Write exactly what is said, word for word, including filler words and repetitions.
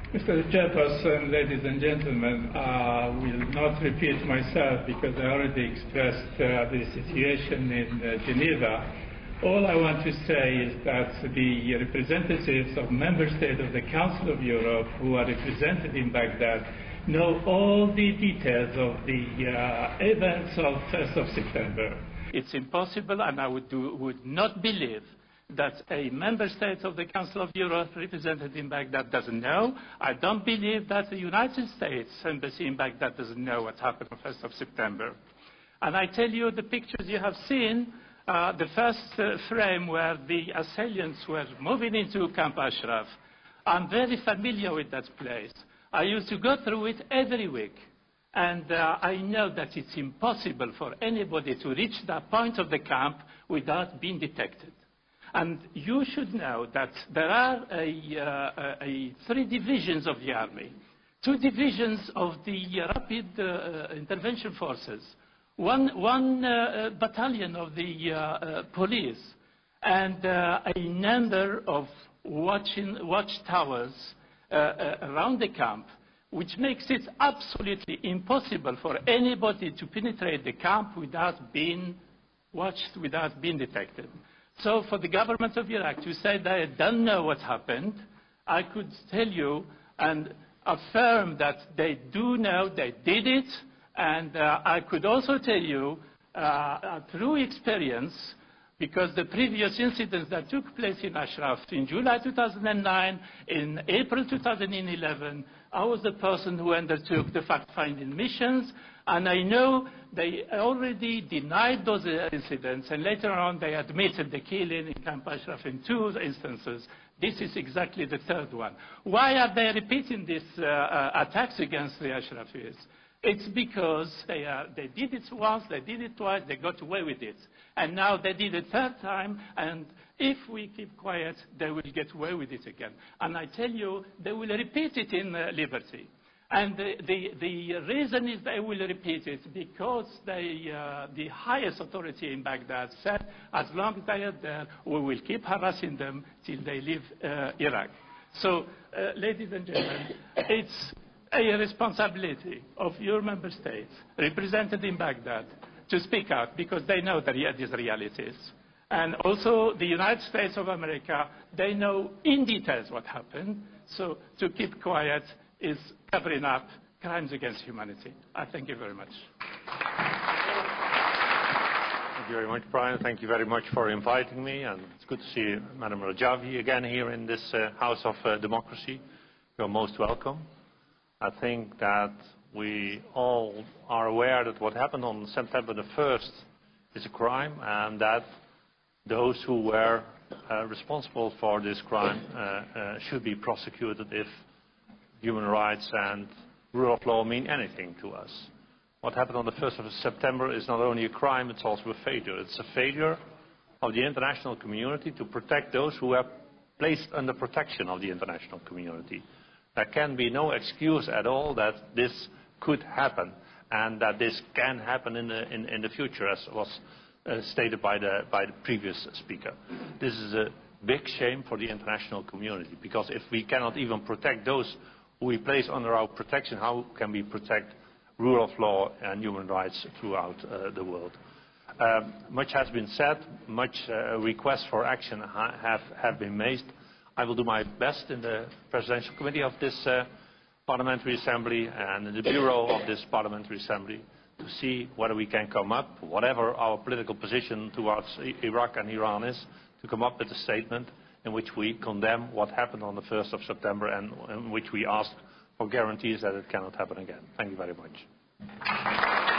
Mister Chairperson, ladies and gentlemen, I will not repeat myself because I already expressed uh, the situation in uh, Geneva. All I want to say is that the representatives of member states of the Council of Europe who are represented in Baghdad know all the details of the uh, events of first of September. It's impossible, and I would, do, would not believe that a member state of the Council of Europe represented in Baghdad doesn't know. I don't believe that the United States embassy in Baghdad doesn't know what happened on first of September. And I tell you, the pictures you have seen, uh, the first uh, frame where the assailants were moving into Camp Ashraf, I'm very familiar with that place. I used to go through it every week. And uh, I know that it's impossible for anybody to reach that point of the camp without being detected. And you should know that there are a, uh, a three divisions of the army, two divisions of the uh, rapid uh, intervention forces, one, one uh, battalion of the uh, uh, police, and uh, a number of watching, watchtowers uh, uh, around the camp, which makes it absolutely impossible for anybody to penetrate the camp without being watched, without being detected. So for the government of Iraq to say they don't know what happened, I could tell you and affirm that they do know they did it, and uh, I could also tell you uh, through experience, because the previous incidents that took place in Ashraf in July two thousand nine, in April two thousand eleven, I was the person who undertook the fact-finding missions, and I know they already denied those incidents, and later on they admitted the killing in Camp Ashraf in two instances. This is exactly the third one. Why are they repeating these uh, uh, attacks against the Ashrafis? It's because they, are, they did it once, they did it twice, they got away with it. And now they did it third time, and if we keep quiet, they will get away with it again. And I tell you, they will repeat it in uh, Liberty. And the, the, the reason is they will repeat it because they, uh, the highest authority in Baghdad said, as long as they are there, we will keep harassing them till they leave uh, Iraq. So, uh, ladies and gentlemen, it's a responsibility of your member states represented in Baghdad to speak out because they know the, these realities. And also the United States of America, they know in details what happened. So to keep quiet is covering up crimes against humanity. I thank you very much. Thank you very much, Brian. Thank you very much for inviting me. And it's good to see Madam Rajavi again here in this uh, House of uh, Democracy. You're most welcome. I think that we all are aware that what happened on September the first is a crime, and that those who were uh, responsible for this crime uh, uh, should be prosecuted if human rights and rule of law mean anything to us. What happened on the first of September is not only a crime, it's also a failure. It's a failure of the international community to protect those who are placed under protection of the international community. There can be no excuse at all that this could happen and that this can happen in the, in, in the future, as was uh, stated by the, by the previous speaker. This is a big shame for the international community, because if we cannot even protect those who we place under our protection, how can we protect rule of law and human rights throughout uh, the world? Um, much has been said, much uh, requests for action ha have, have been made. I will do my best in the Presidential Committee of this uh, Parliamentary Assembly and in the Bureau of this Parliamentary Assembly to see whether we can come up, whatever our political position towards Iraq and Iran is, to come up with a statement in which we condemn what happened on the first of September and in which we ask for guarantees that it cannot happen again. Thank you very much.